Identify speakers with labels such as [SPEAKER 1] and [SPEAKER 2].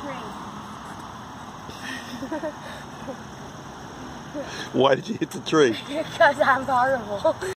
[SPEAKER 1] tree.
[SPEAKER 2] Why did you hit the tree?
[SPEAKER 1] Because I'm horrible.